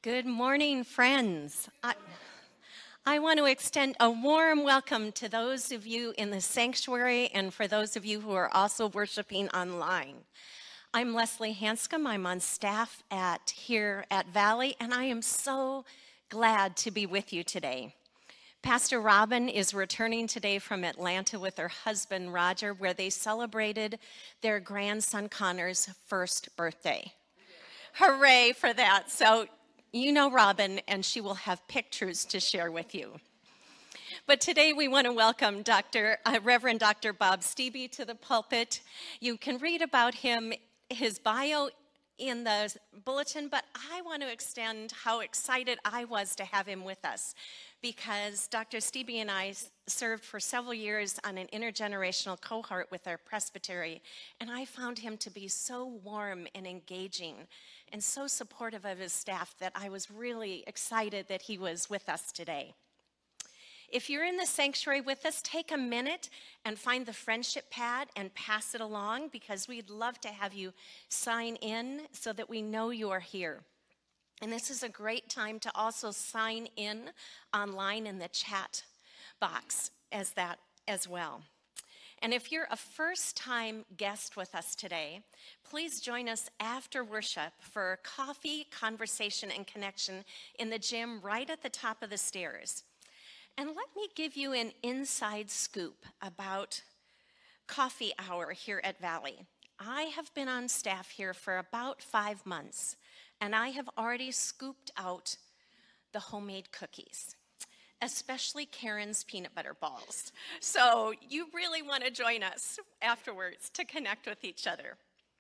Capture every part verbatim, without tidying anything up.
Good morning, friends. I, I want to extend a warm welcome to those of you in the sanctuary and for those of you who are also worshiping online. I'm Leslie Hanscom. I'm on staff at here at Valley, and I am so glad to be with you today. Pastor Robin is returning today from Atlanta with her husband, Roger, where they celebrated their grandson, Connor's first birthday. Hooray for that. So you know Robin, and she will have pictures to share with you. But today we want to welcome Doctor Uh, Reverend Doctor Bob Stebe to the pulpit. You can read about him, his bio in the bulletin, but I want to extend how excited I was to have him with us, because Doctor Stebe and I served for several years on an intergenerational cohort with our presbytery, and I found him to be so warm and engaging and so supportive of his staff that I was really excited that he was with us today. If you're in the sanctuary with us, take a minute and find the friendship pad and pass it along, because we'd love to have you sign in so that we know you are here. And this is a great time to also sign in online in the chat box as that as well. And if you're a first-time guest with us today, please join us after worship for coffee, conversation, and connection in the gym right at the top of the stairs. And let me give you an inside scoop about coffee hour here at Valley. I have been on staff here for about five months, and I have already scooped out the homemade cookies, especially Karen's peanut butter balls. So you really want to join us afterwards to connect with each other.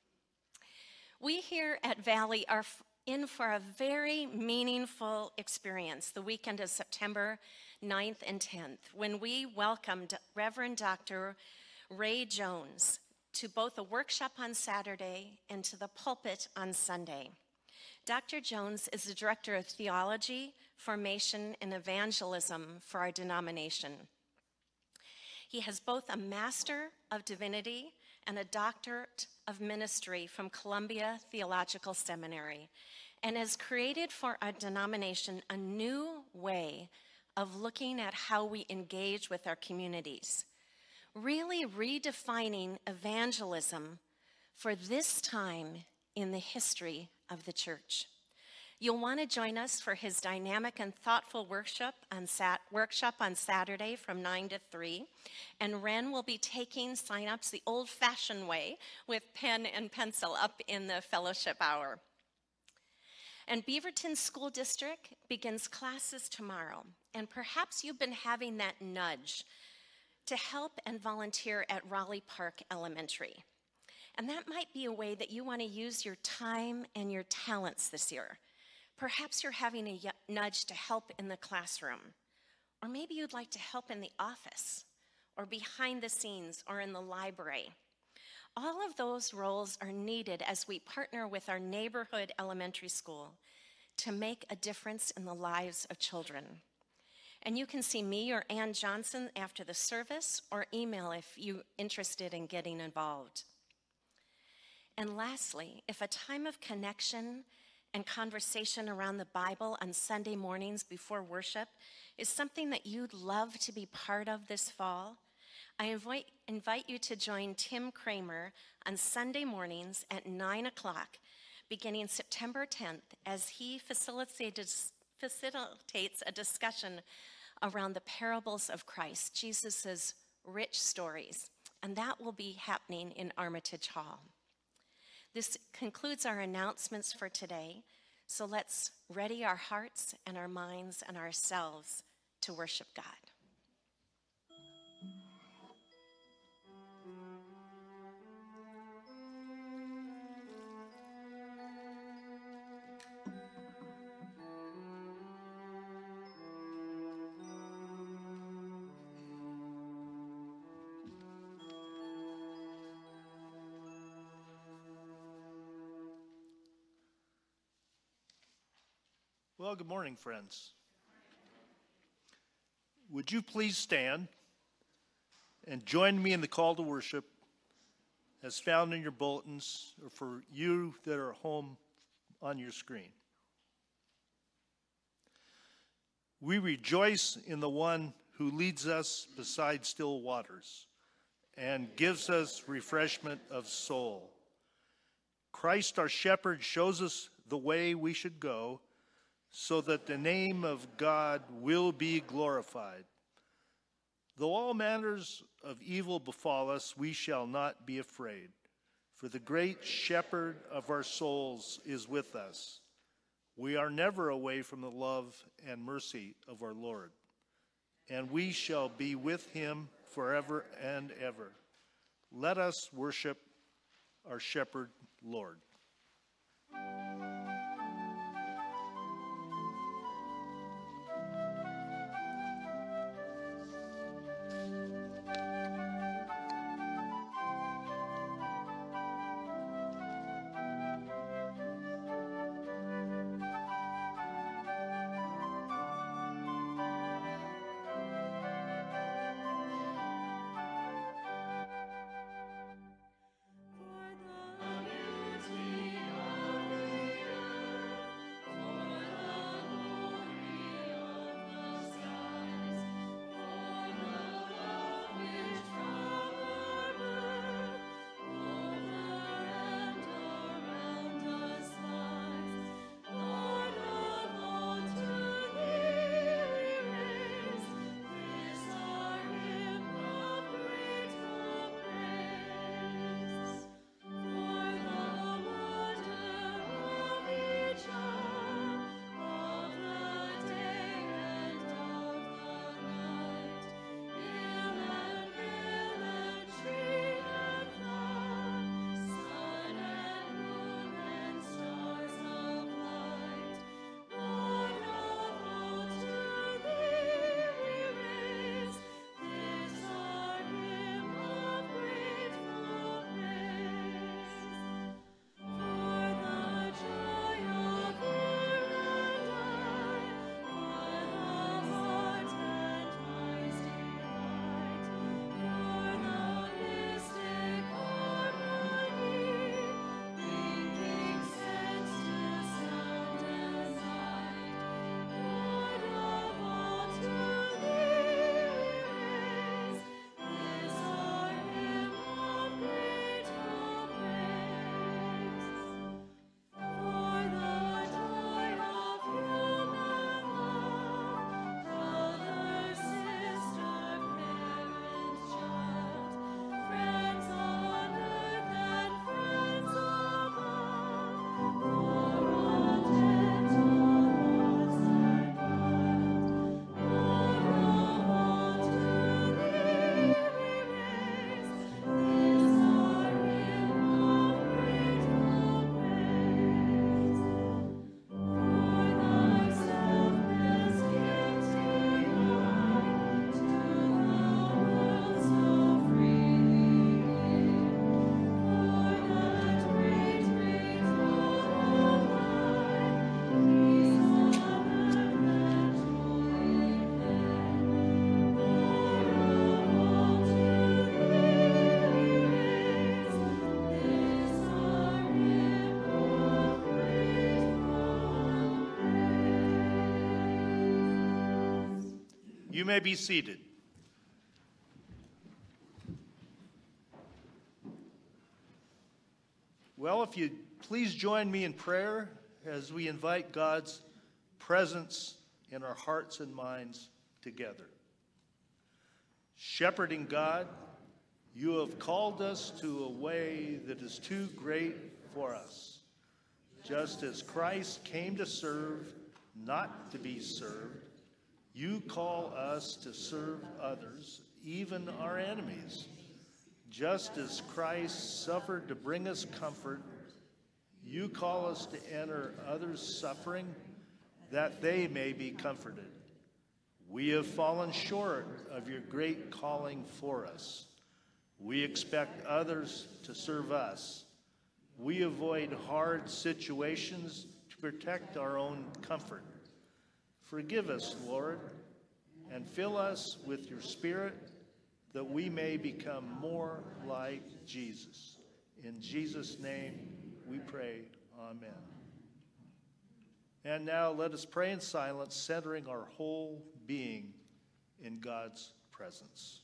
We here at Valley are in for a very meaningful experience the weekend of September ninth and tenth, when we welcomed Reverend Doctor Ray Jones to both a workshop on Saturday and to the pulpit on Sunday. Doctor Jones is the Director of Theology, Formation, and Evangelism for our denomination. He has both a Master of Divinity and a Doctorate of Ministry from Columbia Theological Seminary, and has created for our denomination a new way of looking at how we engage with our communities, really redefining evangelism for this time in the history of the church. You'll want to join us for his dynamic and thoughtful workshop on, sat workshop on Saturday from nine to three. And Ren will be taking signups the old-fashioned way with pen and pencil up in the fellowship hour. And Beaverton School District begins classes tomorrow. And perhaps you've been having that nudge to help and volunteer at Raleigh Park Elementary. And that might be a way that you want to use your time and your talents this year. Perhaps you're having a nudge to help in the classroom, or maybe you'd like to help in the office, or behind the scenes, or in the library. All of those roles are needed as we partner with our neighborhood elementary school to make a difference in the lives of children. And you can see me or Ann Johnson after the service, or email if you're interested in getting involved. And lastly, if a time of connection and conversation around the Bible on Sunday mornings before worship is something that you'd love to be part of this fall, I invite, invite you to join Tim Kramer on Sunday mornings at nine o'clock, beginning September tenth, as he facilitates, facilitates a discussion around the parables of Christ, Jesus' rich stories, and that will be happening in Armitage Hall. This concludes our announcements for today, so let's ready our hearts and our minds and ourselves to worship God. Well, good morning, friends. Would you please stand and join me in the call to worship as found in your bulletins, or for you that are home on your screen. We rejoice in the one who leads us beside still waters and gives us refreshment of soul. Christ our shepherd shows us the way we should go so that the name of God will be glorified. Though all manners of evil befall us, we shall not be afraid, for the great shepherd of our souls is with us. We are never away from the love and mercy of our Lord, and we shall be with him forever and ever. Let us worship our shepherd Lord. You may be seated. Well, if you please join me in prayer as we invite God's presence in our hearts and minds together. Shepherding God, you have called us to a way that is too great for us. Just as Christ came to serve, not to be served, you call us to serve others, even our enemies. Just as Christ suffered to bring us comfort, you call us to enter others' suffering, that they may be comforted. We have fallen short of your great calling for us. We expect others to serve us. We avoid hard situations to protect our own comfort. Forgive us, Lord, and fill us with your Spirit that we may become more like Jesus. In Jesus' name we pray, amen. And now let us pray in silence, centering our whole being in God's presence.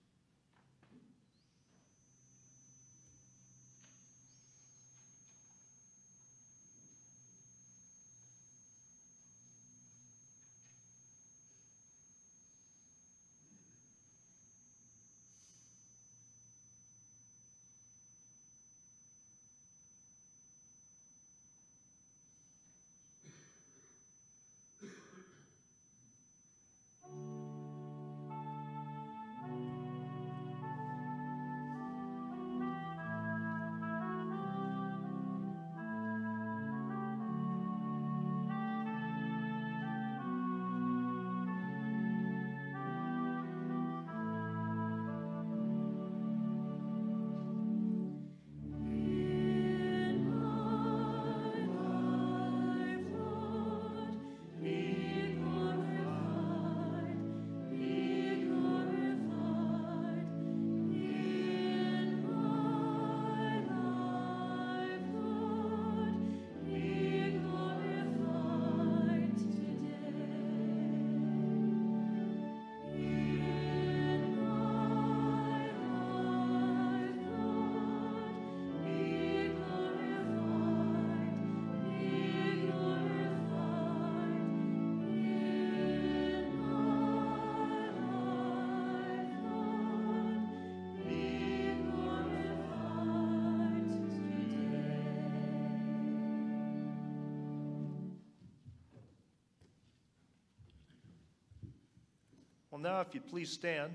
Well, now, if you'd please stand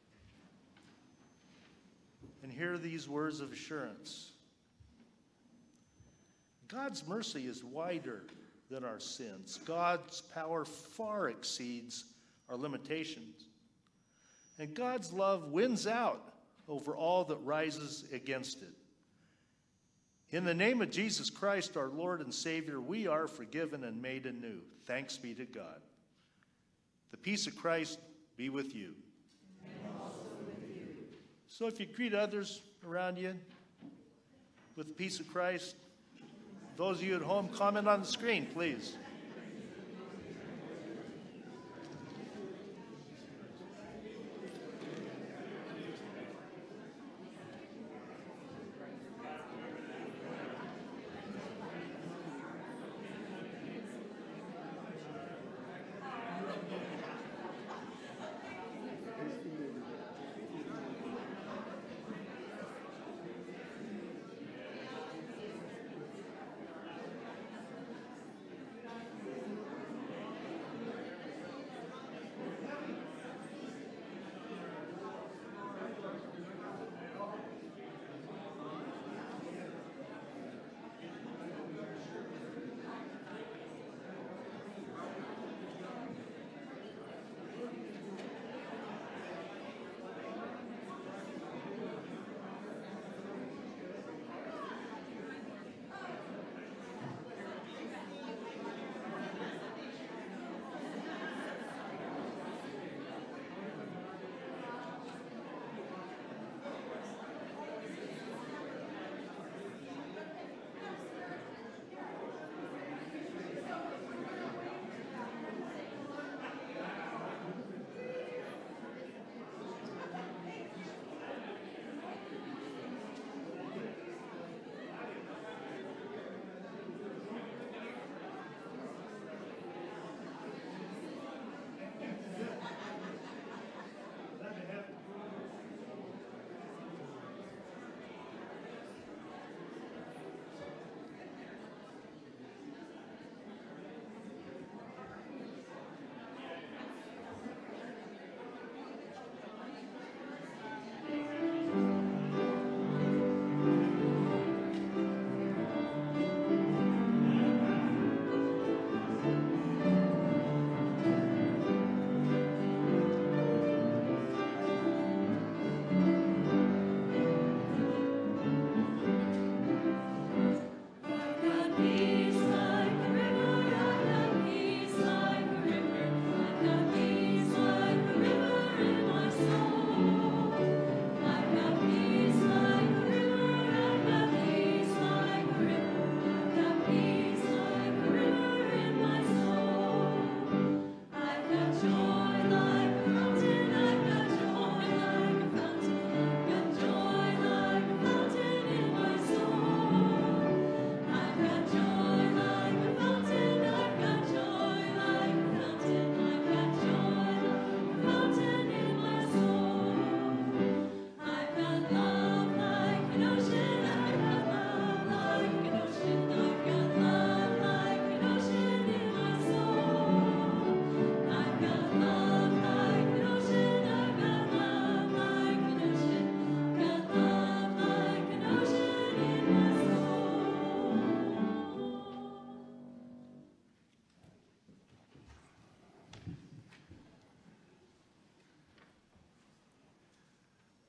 and hear these words of assurance. God's mercy is wider than our sins. God's power far exceeds our limitations. And God's love wins out over all that rises against it. In the name of Jesus Christ, our Lord and Savior, we are forgiven and made anew. Thanks be to God. The peace of Christ be with you. And also with you. So if you greet others around you with the peace of Christ, those of you at home, comment on the screen, please.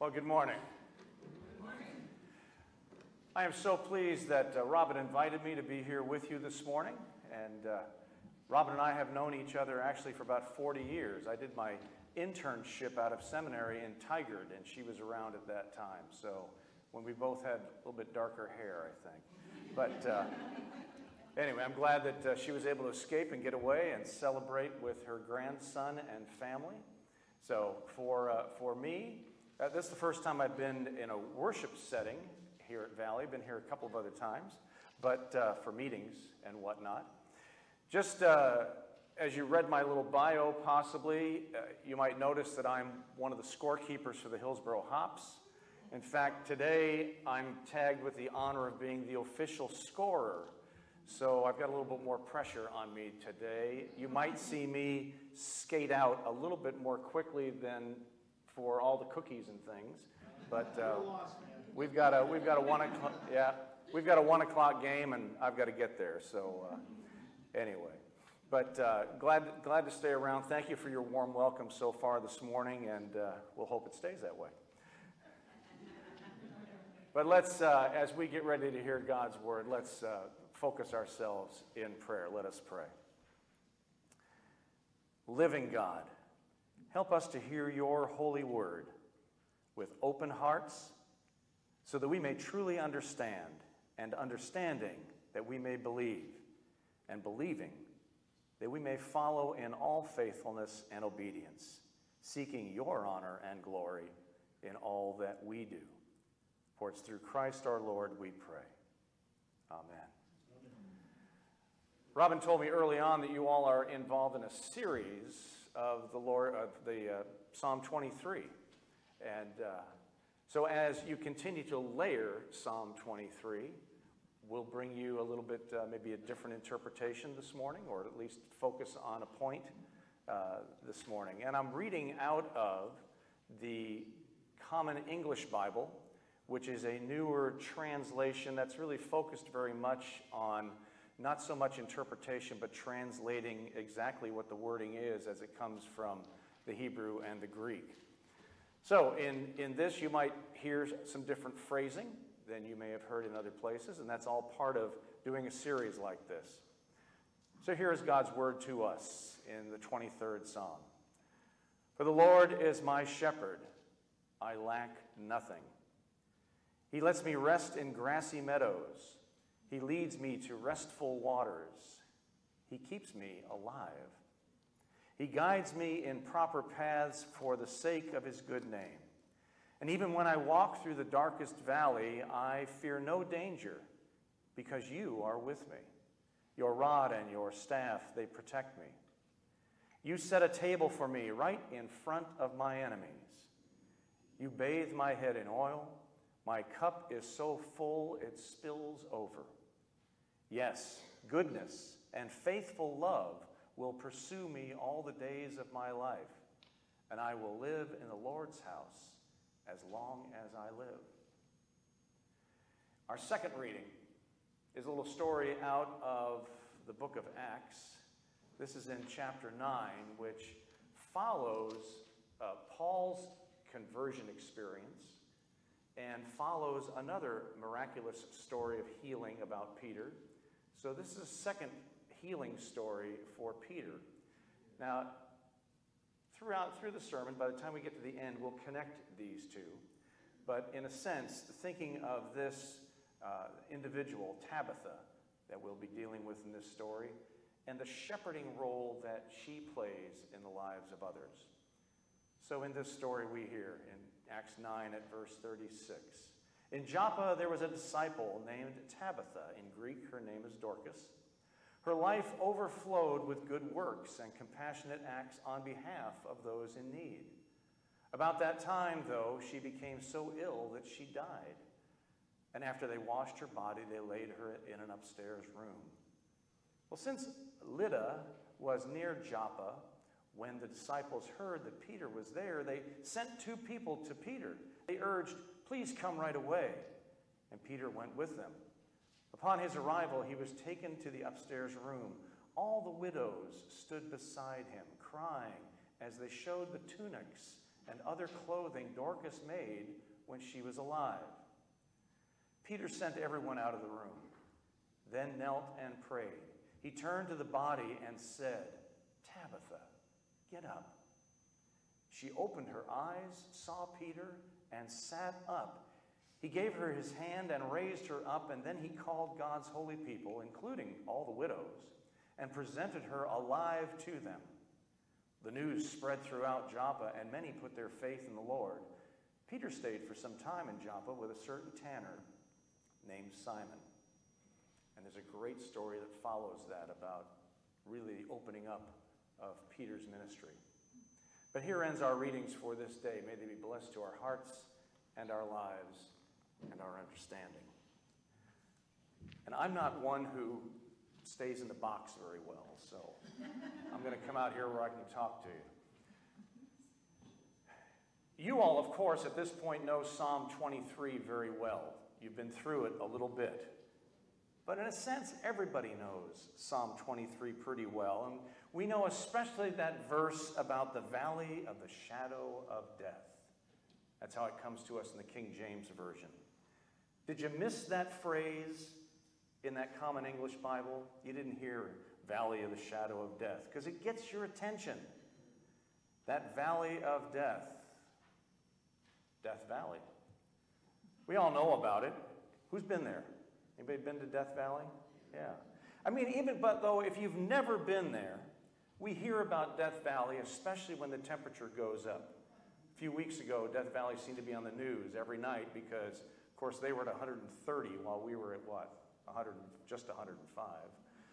Well, good morning. I am so pleased that uh, Robin invited me to be here with you this morning. And uh, Robin and I have known each other actually for about forty years. I did my internship out of seminary in Tigard, and she was around at that time. So when we both had a little bit darker hair, I think. But uh, anyway, I'm glad that uh, she was able to escape and get away and celebrate with her grandson and family. So for, uh, for me, uh, this is the first time I've been in a worship setting here at Valley. I've been here a couple of other times, but uh, for meetings and whatnot. Just uh, as you read my little bio, possibly, uh, you might notice that I'm one of the scorekeepers for the Hillsboro Hops. In fact, today I'm tagged with the honor of being the official scorer. So I've got a little bit more pressure on me today. You might see me skate out a little bit more quickly than for all the cookies and things, but uh, we've got a we've got a one o'clock yeah we've got a one o'clock game, and I've got to get there. So uh, anyway, but uh, glad glad to stay around. Thank you for your warm welcome so far this morning, and uh, we'll hope it stays that way. But let's, uh, as we get ready to hear God's word, let's uh, focus ourselves in prayer. Let us pray. Living God, help us to hear your holy word with open hearts so that we may truly understand, and understanding that we may believe, and believing that we may follow in all faithfulness and obedience, seeking your honor and glory in all that we do. For it's through Christ our Lord we pray. Amen. Robin told me early on that you all are involved in a series of the Lord of the uh, Psalm twenty-three, and uh, so as you continue to layer Psalm twenty-three, we'll bring you a little bit, uh, maybe a different interpretation this morning, or at least focus on a point uh, this morning. And I'm reading out of the Common English Bible, which is a newer translation that's really focused very much on not so much interpretation, but translating exactly what the wording is as it comes from the Hebrew and the Greek. So in, in this, you might hear some different phrasing than you may have heard in other places, and that's all part of doing a series like this. So here is God's word to us in the twenty-third Psalm. For the Lord is my shepherd, I lack nothing. He lets me rest in grassy meadows. He leads me to restful waters. He keeps me alive. He guides me in proper paths for the sake of his good name. And even when I walk through the darkest valley, I fear no danger, because you are with me. Your rod and your staff, they protect me. You set a table for me right in front of my enemies. You bathe my head in oil. My cup is so full it spills over. Yes, goodness and faithful love will pursue me all the days of my life, and I will live in the Lord's house as long as I live. Our second reading is a little story out of the book of Acts. This is in chapter nine, which follows uh, Paul's conversion experience and follows another miraculous story of healing about Peter. So this is a second healing story for Peter. Now, throughout through the sermon, by the time we get to the end, we'll connect these two. But in a sense, thinking of this uh, individual, Tabitha, that we'll be dealing with in this story, and the shepherding role that she plays in the lives of others. So in this story we hear in Acts nine at verse thirty-six. In Joppa there was a disciple named Tabitha. In Greek her name is Dorcas. Her life overflowed with good works and compassionate acts on behalf of those in need. About that time, though, she became so ill that she died. And after they washed her body, they laid her in an upstairs room. Well, since Lydda was near Joppa, when the disciples heard that Peter was there, they sent two people to Peter. They urged, "Please come right away." And Peter went with them. Upon his arrival, he was taken to the upstairs room. All the widows stood beside him, crying as they showed the tunics and other clothing Dorcas made when she was alive. Peter sent everyone out of the room, then knelt and prayed. He turned to the body and said, "Tabitha, get up." She opened her eyes, saw Peter, and sat up. He gave her his hand and raised her up, and then he called God's holy people, including all the widows, and presented her alive to them. The news spread throughout Joppa, and many put their faith in the Lord. Peter stayed for some time in Joppa with a certain tanner named Simon. And there's a great story that follows that about really the opening up of Peter's ministry. But here ends our readings for this day. May they be blessed to our hearts and our lives and our understanding. And I'm not one who stays in the box very well, so I'm going to come out here where I can talk to you. You all, of course, at this point know Psalm twenty-three very well. You've been through it a little bit. But in a sense, everybody knows Psalm twenty-three pretty well. And we know especially that verse about the valley of the shadow of death. That's how it comes to us in the King James Version. Did you miss that phrase in that Common English Bible? You didn't hear valley of the shadow of death, because it gets your attention. That valley of death. Death Valley. We all know about it. Who's been there? Anybody been to Death Valley? Yeah. I mean, even but though if you've never been there, we hear about Death Valley, especially when the temperature goes up. A few weeks ago, Death Valley seemed to be on the news every night because, of course, they were at one hundred thirty while we were at what? one hundred, just one hundred five.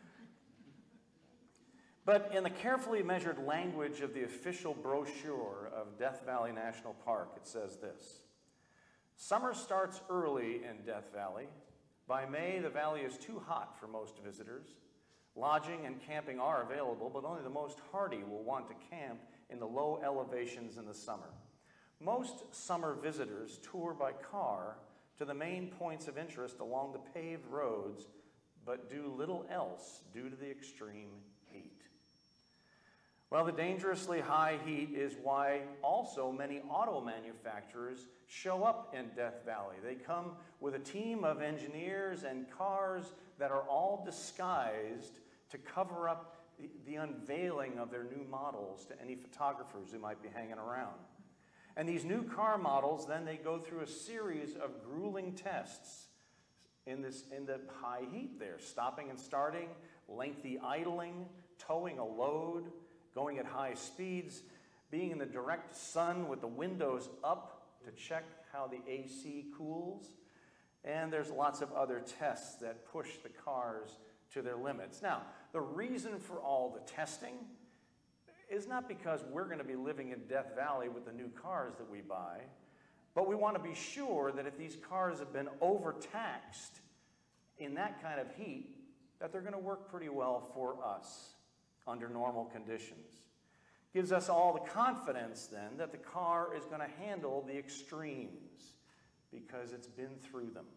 But in the carefully measured language of the official brochure of Death Valley National Park, it says this: summer starts early in Death Valley. By May, the valley is too hot for most visitors. Lodging and camping are available, but only the most hardy will want to camp in the low elevations in the summer. Most summer visitors tour by car to the main points of interest along the paved roads, but do little else due to the extreme heat. Well, the dangerously high heat is why also many auto manufacturers show up in Death Valley. They come with a team of engineers and cars that are all disguised to cover up the, the unveiling of their new models to any photographers who might be hanging around. And these new car models, then they go through a series of grueling tests in, this, in the high heat there, stopping and starting, lengthy idling, towing a load, going at high speeds, being in the direct sun with the windows up to check how the A C cools. And there's lots of other tests that push the cars to their limits. Now, the reason for all the testing is not because we're going to be living in Death Valley with the new cars that we buy, but we want to be sure that if these cars have been overtaxed in that kind of heat, that they're going to work pretty well for us under normal conditions. Gives us all the confidence then that the car is going to handle the extremes because it's been through them.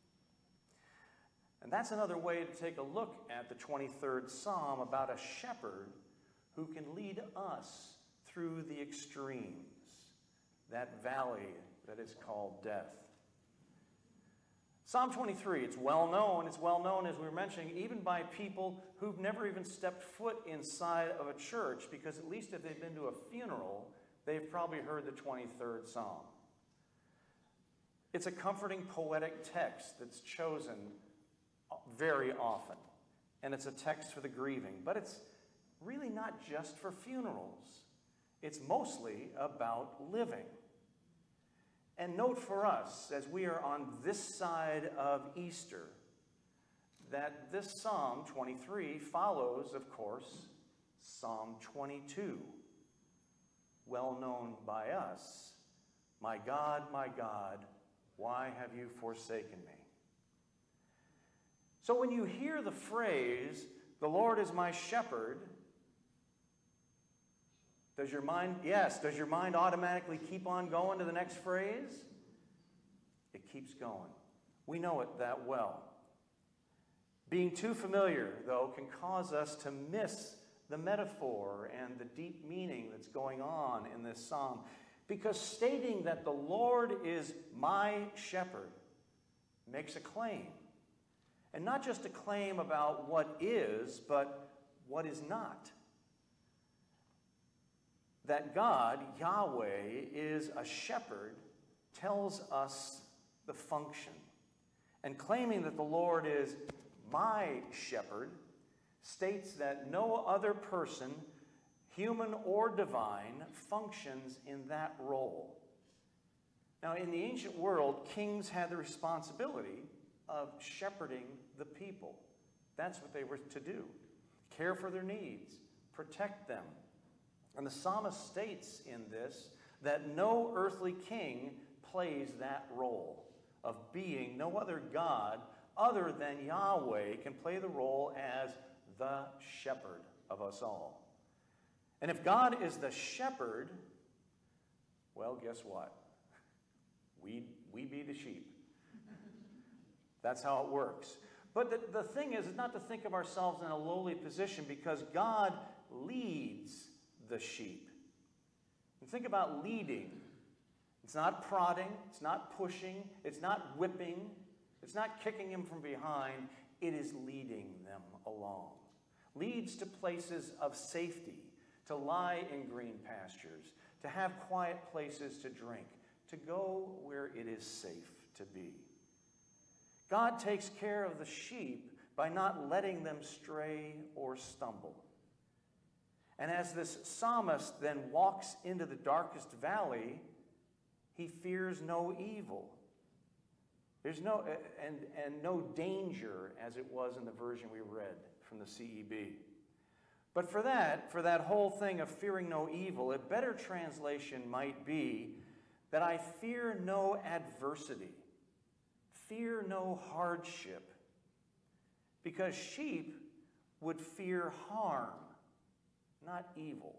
And that's another way to take a look at the twenty-third Psalm about a shepherd who can lead us through the extremes, that valley that is called death. Psalm twenty-three, it's well known. It's well known, as we were mentioning, even by people who've never even stepped foot inside of a church, because at least if they've been to a funeral, they've probably heard the twenty-third Psalm. It's a comforting, poetic text that's chosen very often, and it's a text for the grieving, but it's really not just for funerals. It's mostly about living. And note for us, as we are on this side of Easter, that this Psalm twenty-three follows, of course, Psalm twenty-two, well known by us. My God, my God, why have you forsaken me? So when you hear the phrase, the Lord is my shepherd, does your mind, yes, does your mind automatically keep on going to the next phrase? It keeps going. We know it that well. Being too familiar, though, can cause us to miss the metaphor and the deep meaning that's going on in this psalm. Because stating that the Lord is my shepherd makes a claim. And not just a claim about what is, but what is not. That God, Yahweh, is a shepherd tells us the function. And claiming that the Lord is my shepherd states that no other person, human or divine, functions in that role. Now, in the ancient world, kings had the responsibility of shepherding the people. That's what they were to do. Care for their needs, protect them. And the psalmist states in this that no earthly king plays that role of being no other God other than Yahweh can play the role as the shepherd of us all. And if God is the shepherd, well, guess what? We, we be the sheep. That's how it works. But the, the thing is, is not to think of ourselves in a lowly position, because God leads the sheep. And think about leading. It's not prodding, it's not pushing, it's not whipping, it's not kicking him from behind. It is leading them along. Leads to places of safety, to lie in green pastures, to have quiet places to drink, to go where it is safe to be. God takes care of the sheep by not letting them stray or stumble. And as this psalmist then walks into the darkest valley, he fears no evil. There's no, and, and no danger, as it was in the version we read from the C E B. But for that, for that whole thing of fearing no evil, a better translation might be that I fear no adversity, fear no hardship, because sheep would fear harm, not evil.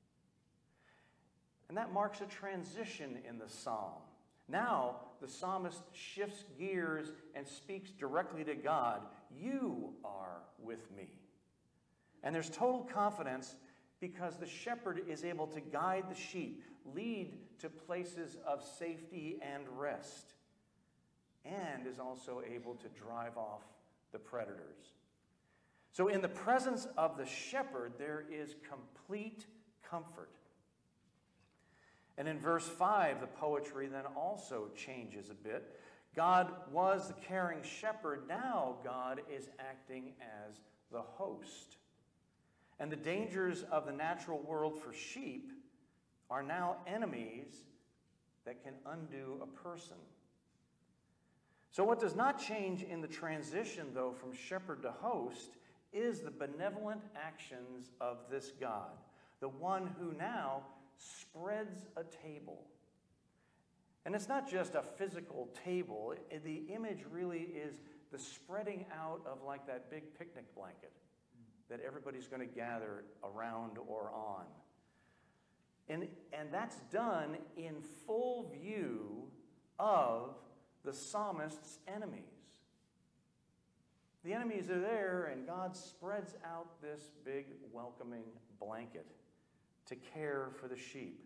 And that marks a transition in the psalm. Now, the psalmist shifts gears and speaks directly to God. You are with me. And there's total confidence because the shepherd is able to guide the sheep, lead to places of safety and rest, and is also able to drive off the predators. So in the presence of the shepherd, there is complete comfort. And in verse five, the poetry then also changes a bit. God was the caring shepherd. Now God is acting as the host. And the dangers of the natural world for sheep are now enemies that can undo a person. So what does not change in the transition, though, from shepherd to host is the benevolent actions of this God, the one who now spreads a table. And it's not just a physical table. The image really is the spreading out of like that big picnic blanket that everybody's going to gather around or on. And, and that's done in full view of the psalmist's enemies. The enemies are there, and God spreads out this big welcoming blanket to care for the sheep.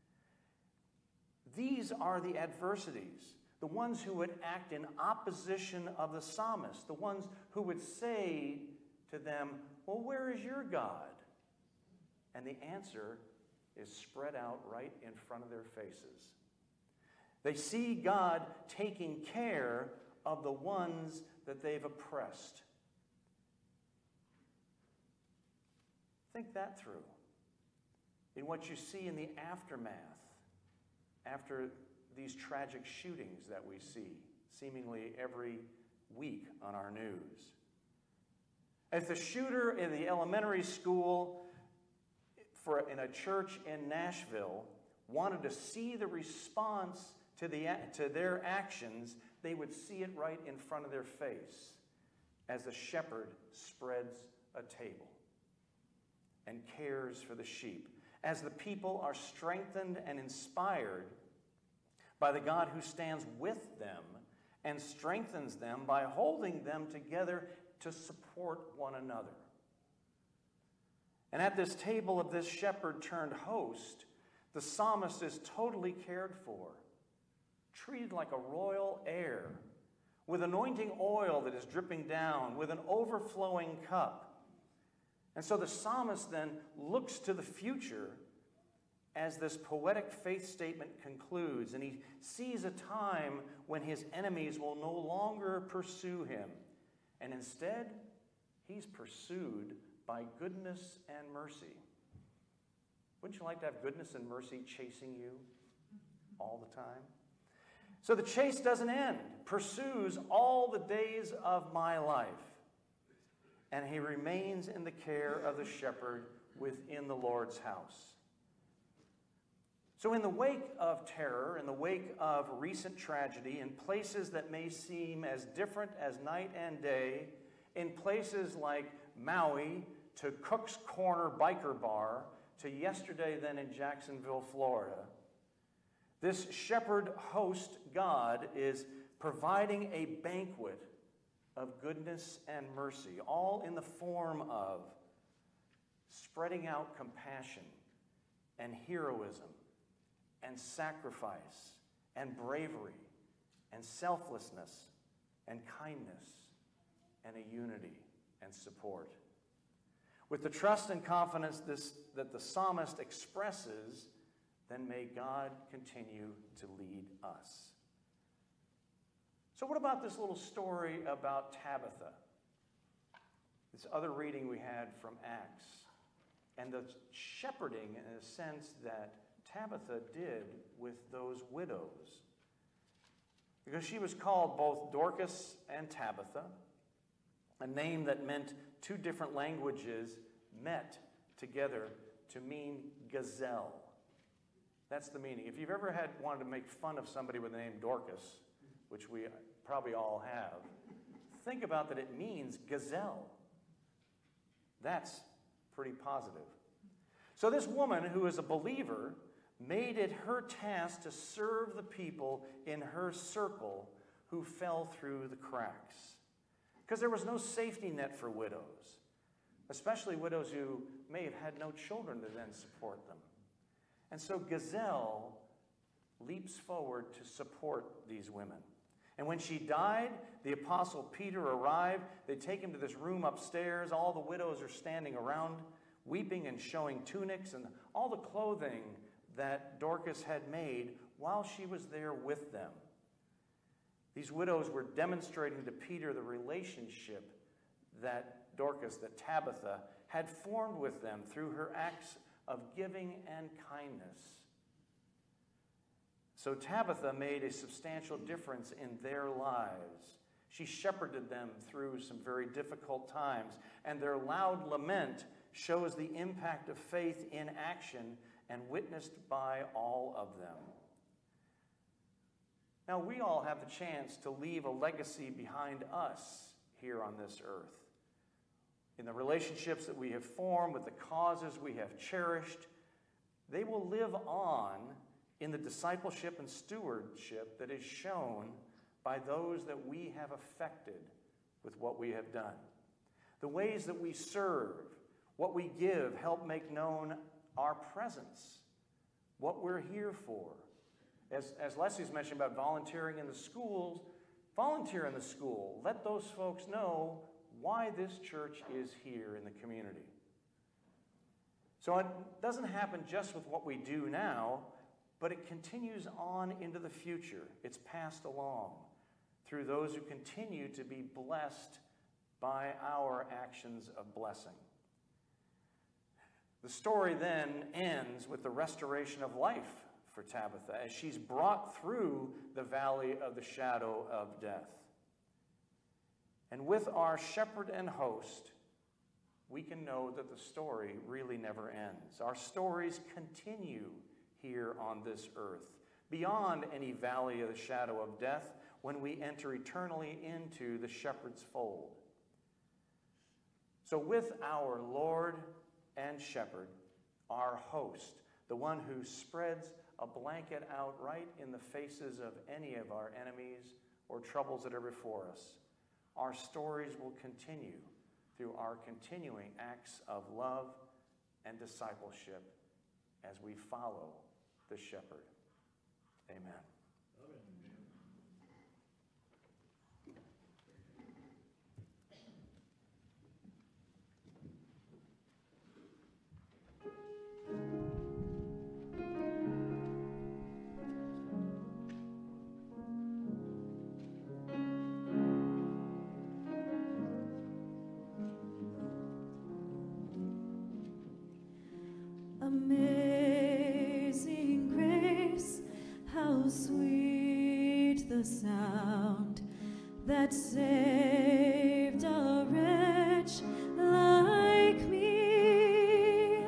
These are the adversities, the ones who would act in opposition of the psalmist, the ones who would say to them, well, where is your God? And the answer is spread out right in front of their faces. They see God taking care of the ones that they've oppressed. Think that through. In what you see in the aftermath, after these tragic shootings that we see seemingly every week on our news. If the shooter in the elementary school for, in a church in Nashville wanted to see the response to, the, to their actions, they would see it right in front of their face as the shepherd spreads a table and cares for the sheep. As the people are strengthened and inspired by the God who stands with them and strengthens them by holding them together to support one another. And at this table of this shepherd turned host, The psalmist is totally cared for, treated like a royal heir, with anointing oil that is dripping down, with an overflowing cup. And so the psalmist then looks to the future as this poetic faith statement concludes, and he sees a time when his enemies will no longer pursue him, and instead, he's pursued by goodness and mercy. Wouldn't you like to have goodness and mercy chasing you all the time? So the chase doesn't end, pursues all the days of my life, and he remains in the care of the shepherd within the Lord's house. So in the wake of terror, in the wake of recent tragedy, in places that may seem as different as night and day, in places like Maui to Cook's Corner Biker Bar to yesterday then in Jacksonville, Florida, this shepherd host God is providing a banquet of goodness and mercy, all in the form of spreading out compassion and heroism and sacrifice and bravery and selflessness and kindness and a unity and support. With the trust and confidence this, that the psalmist expresses, then may God continue to lead us. So what about this little story about Tabitha? This other reading we had from Acts, and the shepherding in a sense that Tabitha did with those widows. Because she was called both Dorcas and Tabitha, a name that meant two different languages met together to mean gazelle. That's the meaning. If you've ever had wanted to make fun of somebody with the name Dorcas, which we probably all have, think about that it means gazelle. That's pretty positive. So this woman who is a believer made it her task to serve the people in her circle who fell through the cracks. Because there was no safety net for widows, especially widows who may have had no children to then support them. And so Gazelle leaps forward to support these women. And when she died, the apostle Peter arrived. They take him to this room upstairs. All the widows are standing around, weeping and showing tunics and all the clothing that Dorcas had made while she was there with them. These widows were demonstrating to Peter the relationship that Dorcas, that Tabitha, had formed with them through her acts of giving and kindness. So Tabitha made a substantial difference in their lives. She shepherded them through some very difficult times, and their loud lament shows the impact of faith in action and witnessed by all of them. Now, we all have the chance to leave a legacy behind us here on this earth. In the relationships that we have formed, with the causes we have cherished, they will live on in the discipleship and stewardship that is shown by those that we have affected with what we have done. The ways that we serve, what we give, help make known our presence, what we're here for. As, as Leslie's mentioned about volunteering in the schools, volunteer in the school. Let those folks know why this church is here in the community. So it doesn't happen just with what we do now, but it continues on into the future. It's passed along through those who continue to be blessed by our actions of blessing. The story then ends with the restoration of life for Tabitha as she's brought through the valley of the shadow of death. And with our shepherd and host, we can know that the story really never ends. Our stories continue here on this earth, beyond any valley of the shadow of death, when we enter eternally into the shepherd's fold. So with our Lord and shepherd, our host, the one who spreads a blanket out right in the faces of any of our enemies or troubles that are before us, our stories will continue through our continuing acts of love and discipleship as we follow the shepherd. Amen. Amazing grace, how sweet the sound that saved a wretch like me.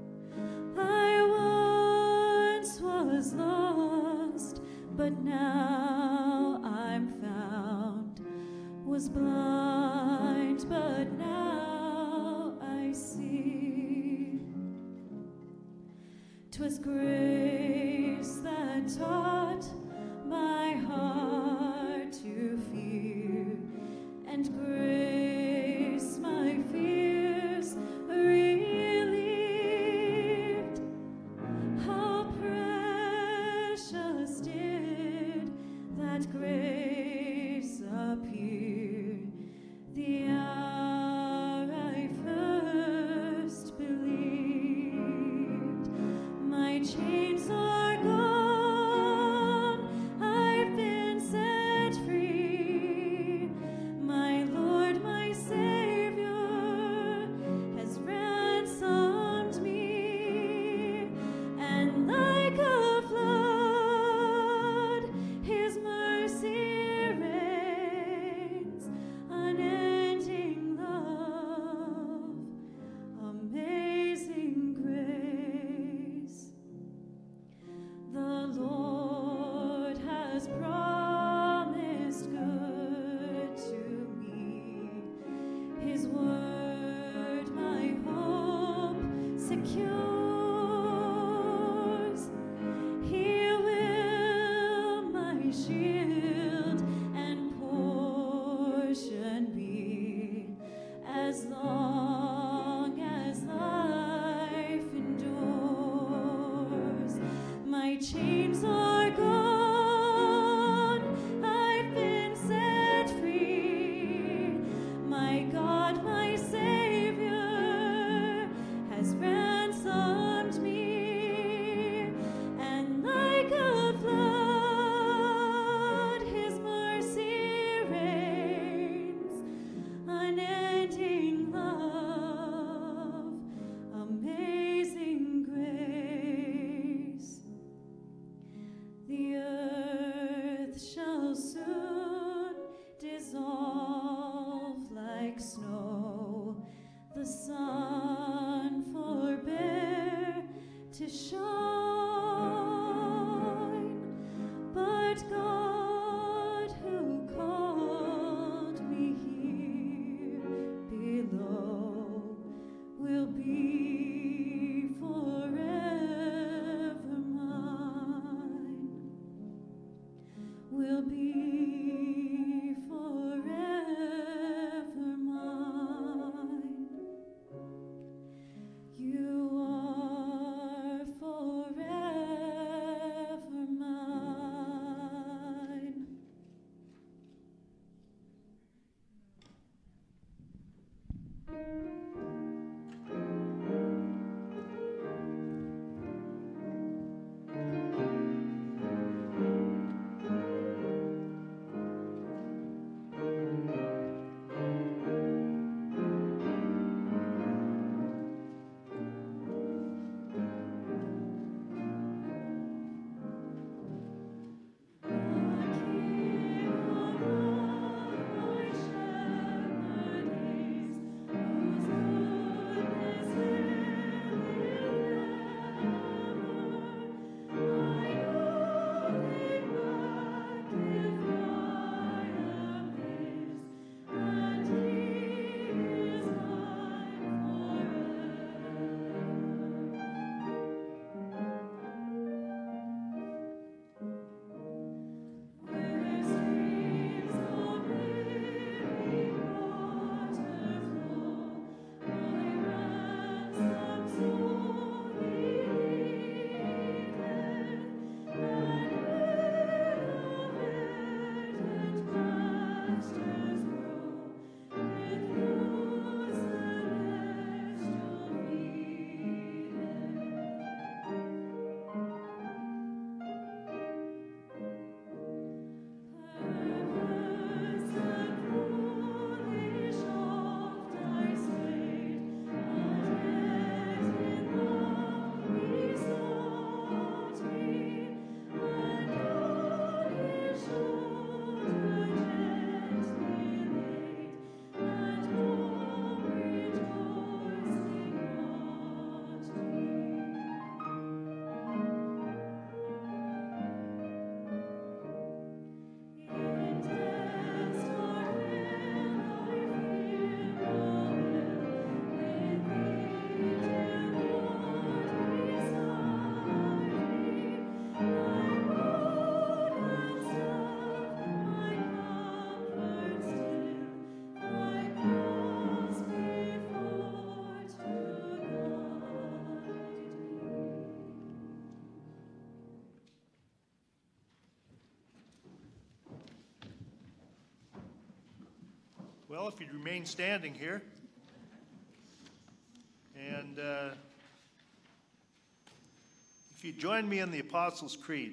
I once was lost, but now I'm found, was blind, but now I see. 'Twas grace that taught my heart to fear, and grace my fears relieved. How precious did that grace appear the hour I first believed. My chains are gone, I've been set free. My Lord, my Savior has ransomed me, and like a flood, His mercy reigns, unending love, amazing grace. The Lord has promised good to me. His word my hope secures. He will my shield and portion be, as long as life endures. My chains are gone, I've been set free. My God, my Savior has ransomed me, and like a flood, His mercy reigns, unending love, amazing grace. Well, if you'd remain standing here, and uh, if you join me in the Apostles' Creed.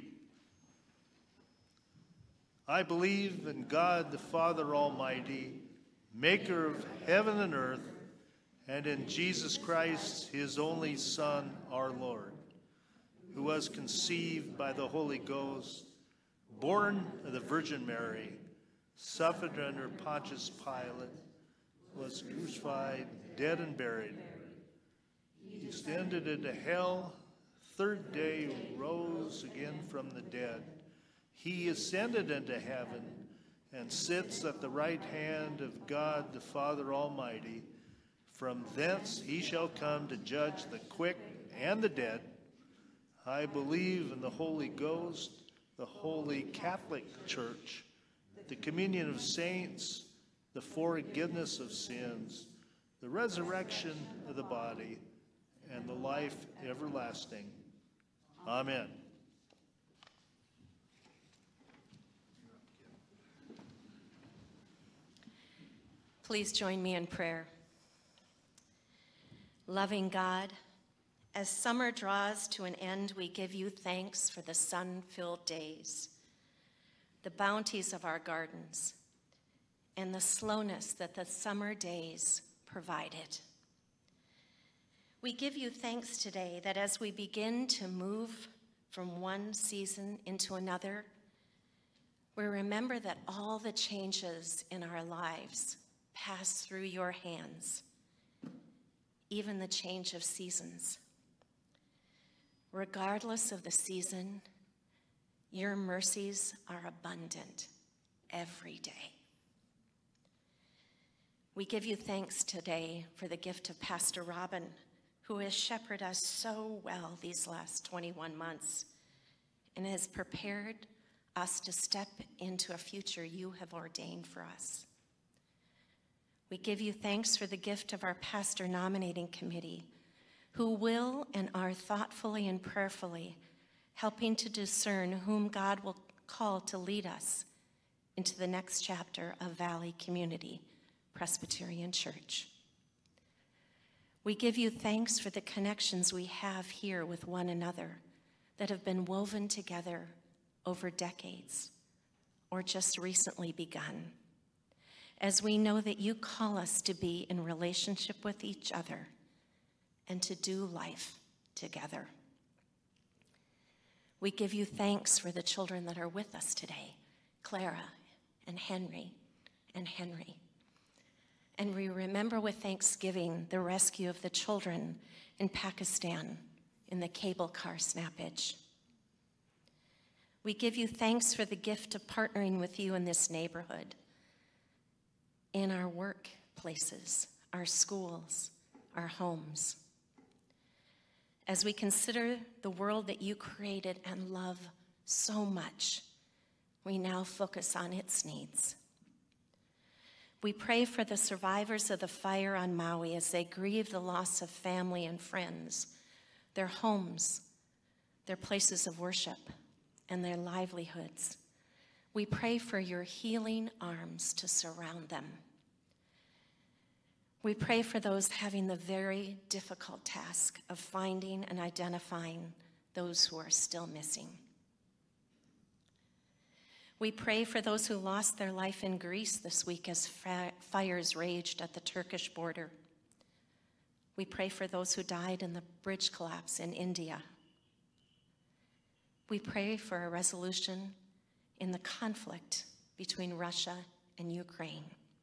I believe in God the Father Almighty, maker of heaven and earth, and in Jesus Christ, his only Son, our Lord, who was conceived by the Holy Ghost, born of the Virgin Mary, suffered under Pontius Pilate, was crucified, dead and buried. He descended into hell, third day rose again from the dead. He ascended into heaven and sits at the right hand of God the Father Almighty. From thence he shall come to judge the quick and the dead. I believe in the Holy Ghost, the Holy Catholic Church, the communion of saints, the forgiveness of sins, the resurrection of the body, and the life everlasting. Amen. Please join me in prayer. Loving God, as summer draws to an end, we give you thanks for the sun-filled days, the bounties of our gardens, and the slowness that the summer days provided. We give you thanks today that as we begin to move from one season into another, we remember that all the changes in our lives pass through your hands, even the change of seasons. Regardless of the season, your mercies are abundant every day. We give you thanks today for the gift of Pastor Robin, who has shepherded us so well these last twenty-one months and has prepared us to step into a future you have ordained for us. We give you thanks for the gift of our pastor nominating committee, who will and are thoughtfully and prayerfully helping to discern whom God will call to lead us into the next chapter of Valley Community Presbyterian Church. We give you thanks for the connections we have here with one another that have been woven together over decades or just recently begun, as we know that you call us to be in relationship with each other and to do life together. We give you thanks for the children that are with us today, Clara and Henry and Henry. And we remember with thanksgiving the rescue of the children in Pakistan in the cable car snappage. We give you thanks for the gift of partnering with you in this neighborhood, in our workplaces, our schools, our homes. As we consider the world that you created and love so much, we now focus on its needs. We pray for the survivors of the fire on Maui as they grieve the loss of family and friends, their homes, their places of worship, and their livelihoods. We pray for your healing arms to surround them. We pray for those having the very difficult task of finding and identifying those who are still missing. We pray for those who lost their life in Greece this week as fires raged at the Turkish border. We pray for those who died in the bridge collapse in India. We pray for a resolution in the conflict between Russia and Ukraine.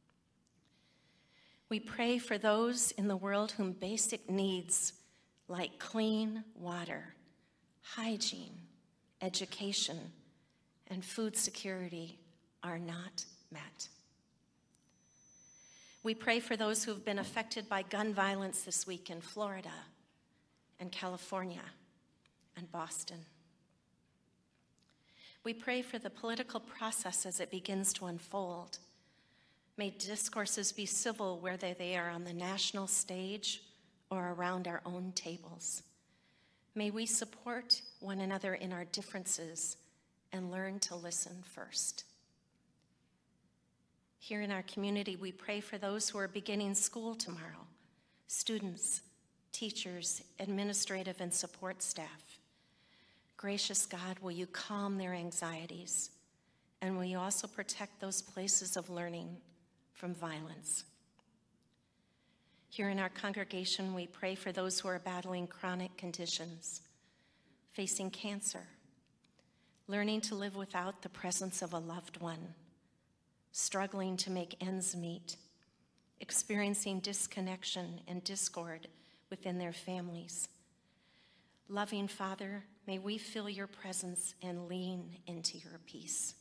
We pray for those in the world whom basic needs like clean water, hygiene, education, and food security are not met. We pray for those who have been affected by gun violence this week in Florida and California and Boston. We pray for the political process as it begins to unfold. May discourses be civil whether they are on the national stage or around our own tables. May we support one another in our differences and learn to listen first. Here in our community, we pray for those who are beginning school tomorrow, students, teachers, administrative and support staff. Gracious God, will you calm their anxieties, and will you also protect those places of learning from violence? Here in our congregation, we pray for those who are battling chronic conditions, facing cancer, learning to live without the presence of a loved one, struggling to make ends meet, experiencing disconnection and discord within their families. Loving Father, may we feel your presence and lean into your peace.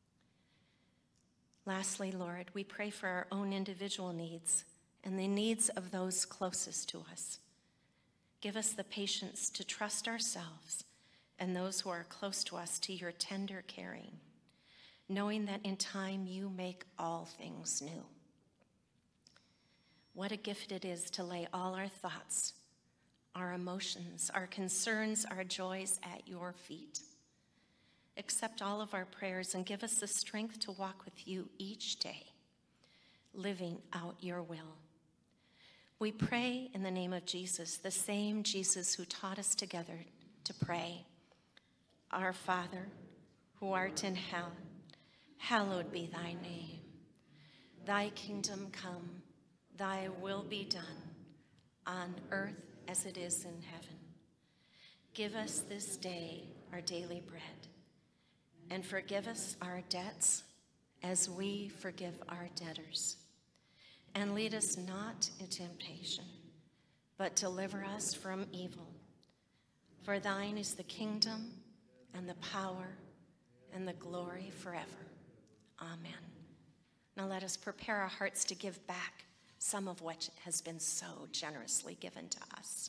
Lastly, Lord, we pray for our own individual needs and the needs of those closest to us. Give us the patience to trust ourselves and those who are close to us to your tender caring, knowing that in time you make all things new. What a gift it is to lay all our thoughts, our emotions, our concerns, our joys at your feet. Accept all of our prayers and give us the strength to walk with you each day, living out your will. We pray in the name of Jesus, the same Jesus who taught us together to pray. Our Father, who art in heaven, hallowed be thy name. Thy kingdom come, thy will be done, on earth as it is in heaven. Give us this day our daily bread, and forgive us our debts as we forgive our debtors. And lead us not into temptation, but deliver us from evil. For thine is the kingdom and the power and the glory forever. Amen. Now let us prepare our hearts to give back some of what has been so generously given to us.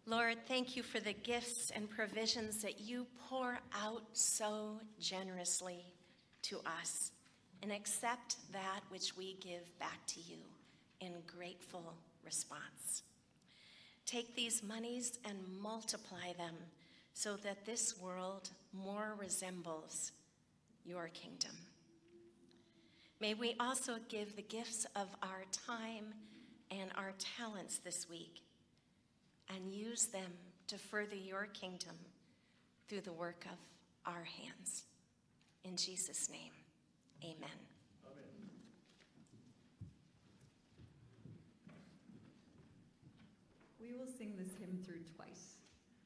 Lord, thank you for the gifts and provisions that you pour out so generously to us, and accept that which we give back to you in grateful response. Take these monies and multiply them so that this world more resembles your kingdom. May we also give the gifts of our time and our talents this week and use them to further your kingdom through the work of our hands. In Jesus' name, amen. We will sing this hymn through twice.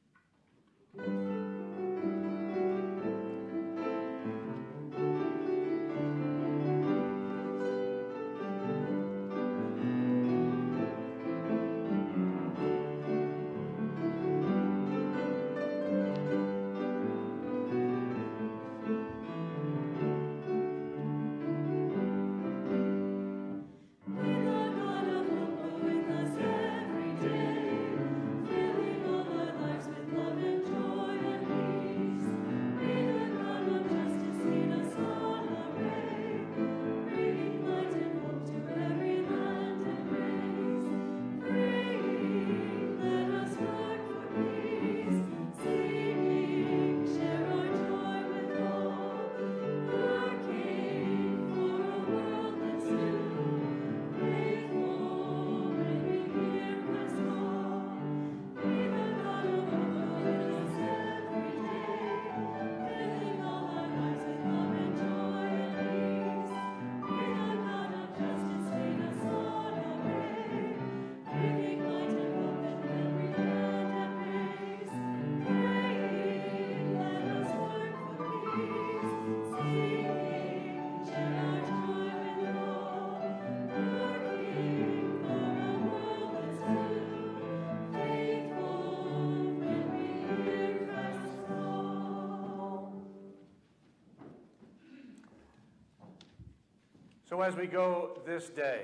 So as we go this day,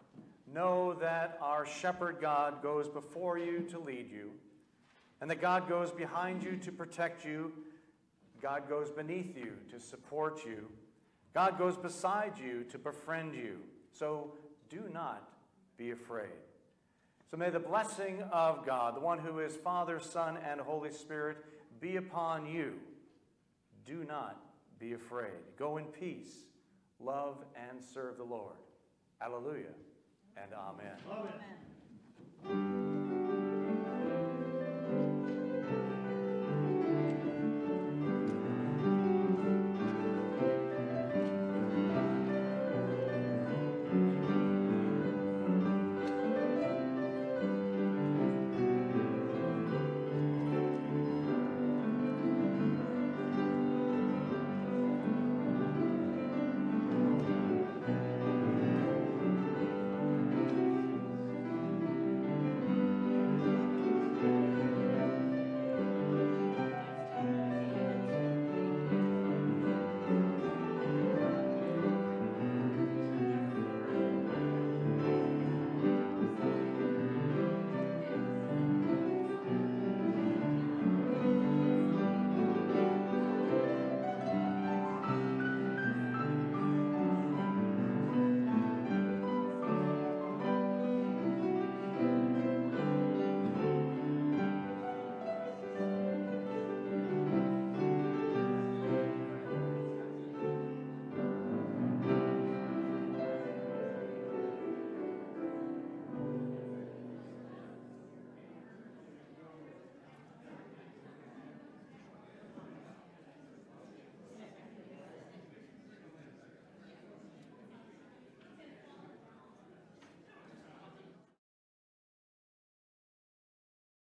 know that our shepherd God goes before you to lead you, and that God goes behind you to protect you. God goes beneath you to support you. God goes beside you to befriend you. So do not be afraid. So may the blessing of God, the one who is Father, Son, and Holy Spirit, be upon you. Do not be afraid. Go in peace. Love and serve the Lord. Alleluia and amen. Amen.